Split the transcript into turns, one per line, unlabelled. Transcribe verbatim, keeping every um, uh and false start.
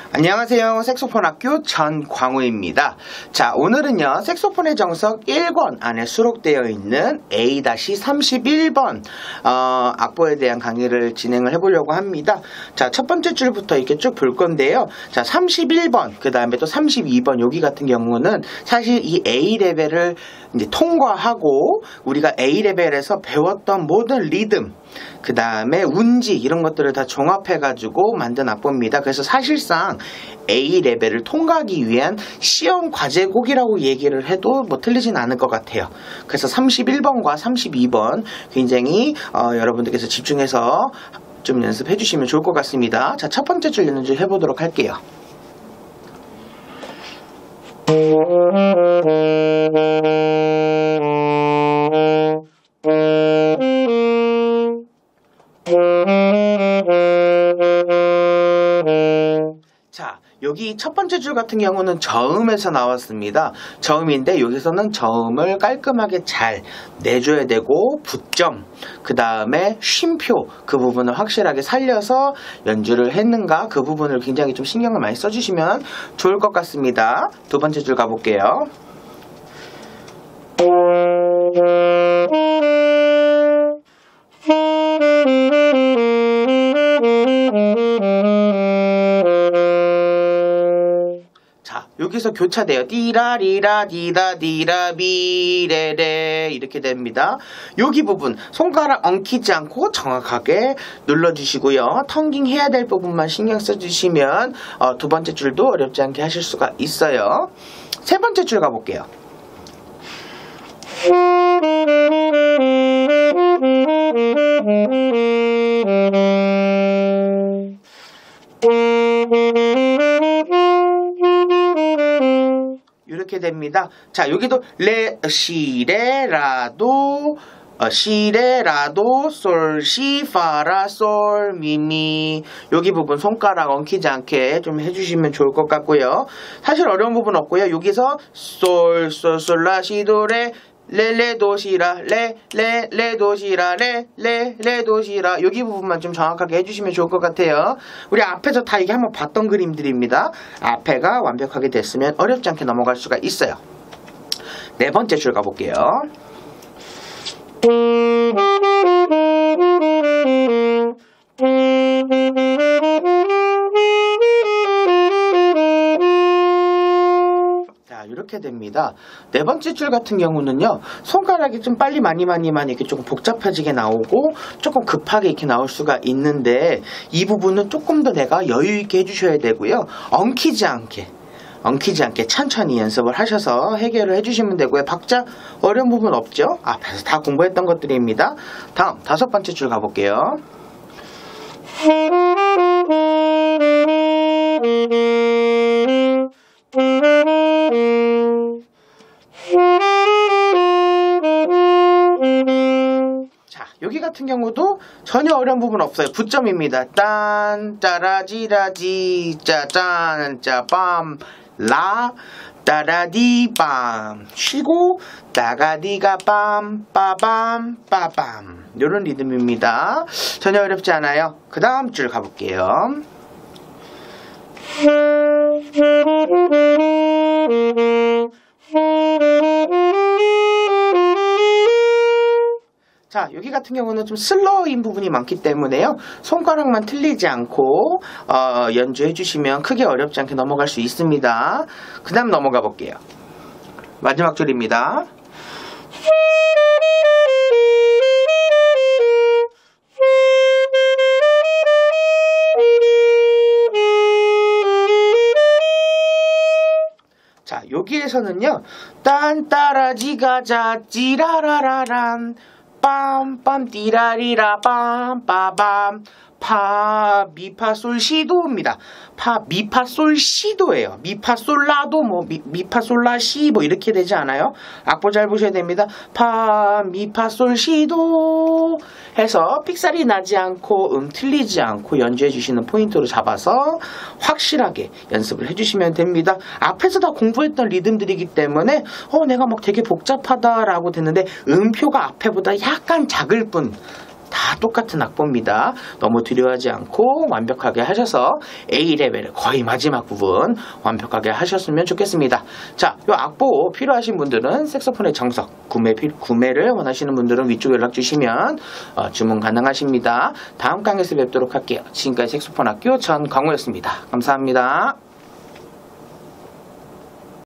안녕하세요. 색소폰 학교 전광우입니다. 자, 오늘은요, 색소폰의 정석 일 권 안에 수록되어 있는 에이 삼십일 번 어, 악보에 대한 강의를 진행을 해보려고 합니다. 자, 첫 번째 줄부터 이렇게 쭉 볼 건데요. 자, 삼십일 번, 그 다음에 또 삼십이 번, 여기 같은 경우는 사실 이 A 레벨을 이제 통과하고 우리가 A 레벨에서 배웠던 모든 리듬, 그 다음에 운지 이런 것들을 다 종합해가지고 만든 악보입니다. 그래서 사실상 A 레벨을 통과하기 위한 시험 과제곡이라고 얘기를 해도 뭐 틀리진 않을 것 같아요. 그래서 삼십일 번과 삼십이 번 굉장히 어, 여러분들께서 집중해서 좀 연습해 주시면 좋을 것 같습니다. 자, 첫 번째 줄 연주 해보도록 할게요. 자, 여기 첫 번째 줄 같은 경우는 저음에서 나왔습니다. 저음인데 여기서는 저음을 깔끔하게 잘 내줘야 되고 붓점, 그 다음에 쉼표 그 부분을 확실하게 살려서 연주를 했는가 그 부분을 굉장히 좀 신경을 많이 써주시면 좋을 것 같습니다. 두 번째 줄 가볼게요. 여기서 교차돼요. 띠라리라 디라 디라 비레레 이렇게 됩니다. 여기 부분 손가락 엉키지 않고 정확하게 눌러주시고요. 텅깅 해야 될 부분만 신경 써주시면 어, 두 번째 줄도 어렵지 않게 하실 수가 있어요. 세 번째 줄 가볼게요. 이렇게 됩니다. 자, 여기도 레, 시, 레, 라도, 어, 시, 레, 라도, 솔, 시, 파, 라, 솔, 미, 미. 여기 부분 손가락 엉키지 않게 좀 해주시면 좋을 것 같고요. 사실 어려운 부분 없고요. 여기서 솔, 솔, 솔, 라, 시, 도, 레, 레, 레, 도, 시, 라, 레, 레, 레, 도, 시, 라, 레, 레, 레, 도, 시, 라. 여기 부분만 좀 정확하게 해주시면 좋을 것 같아요. 우리 앞에서 다 이게 한번 봤던 그림들입니다. 앞에가 완벽하게 됐으면 어렵지 않게 넘어갈 수가 있어요. 네 번째 줄 가볼게요. 이렇게 됩니다. 네 번째 줄 같은 경우는요, 손가락이 좀 빨리 많이 많이 많이 이렇게 조금 복잡해지게 나오고 조금 급하게 이렇게 나올 수가 있는데 이 부분은 조금 더 내가 여유 있게 해주셔야 되고요. 엉키지 않게 엉키지 않게 천천히 연습을 하셔서 해결을 해주시면 되고요. 박자 어려운 부분 없죠? 앞에서 다 공부했던 것들입니다. 다음 다섯 번째 줄 가볼게요. 자, 여기 같은 경우도 전혀 어려운 부분 없어요. 붓점입니다. 딴, 짜라지라지, 짜짠, 짜밤, 라, 따라디, 빰. 쉬고, 따가디가 빰, 빠밤, 빠밤. 요런 리듬입니다. 전혀 어렵지 않아요. 그 다음 줄 가볼게요. 자, 여기 같은 경우는 좀 슬로우인 부분이 많기 때문에요. 손가락만 틀리지 않고 어, 연주해 주시면 크게 어렵지 않게 넘어갈 수 있습니다. 그 다음 넘어가 볼게요. 마지막 줄입니다. 자, 여기에서는요, 딴 따라지가 자 찌라라라란 빰빰 띠라리라 빰 빠밤 파 미파 솔 시도입니다. 파 미파 솔 시도예요. 미파 솔 라도 뭐 미, 미파 솔 라 시 뭐 이렇게 되지 않아요? 악보 잘 보셔야 됩니다. 파 미파 솔 시도 해서 삑사리 나지 않고 음 틀리지 않고 연주해 주시는 포인트로 잡아서 확실하게 연습을 해주시면 됩니다. 앞에서 다 공부했던 리듬들이기 때문에 어 내가 막 되게 복잡하다라고 됐는데 음표가 앞에보다 약간 작을 뿐 다 똑같은 악보입니다. 너무 두려워하지 않고 완벽하게 하셔서 A 레벨 거의 마지막 부분 완벽하게 하셨으면 좋겠습니다. 자, 이 악보 필요하신 분들은 색소폰의 정석 구매, 구매를 원하시는 분들은 위쪽 연락 주시면 어, 주문 가능하십니다. 다음 강의에서 뵙도록 할게요. 지금까지 색소폰 학교 전광호였습니다. 감사합니다.